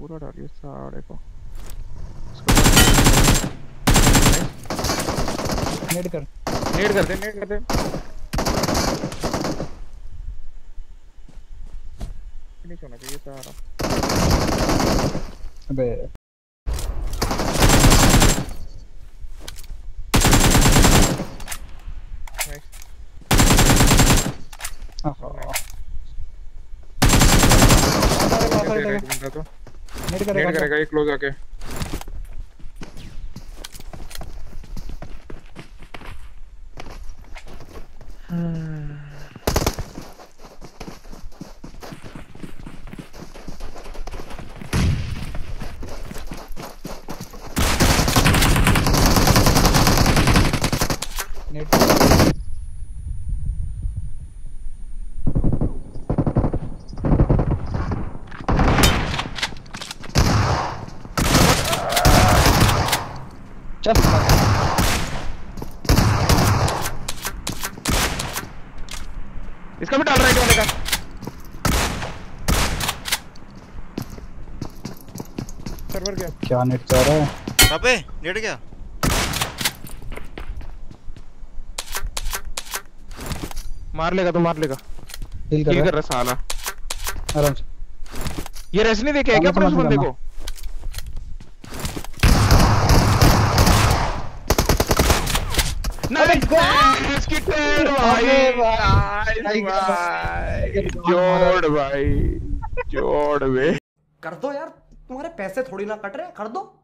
पूरा डालिए साढ़े को। नेड कर दे। फिनिश होना चाहिए सारा। अबे नाइस। नेड करेगा एक क्लोज आके। चल इसका भी डाल रहा है वाले का। सर्वर क्या नेट जा रहा है? अबे नेट गया। मार लेगा। डील कर कर रहा साला। आराम से। ये रेस नहीं देखे क्या अपने उस बंदे को? नाइस किटेड भाई। जोड़ बे। कर दो यार, तुम्हारे पैसे थोड़ी ना कट रहे, कर दो।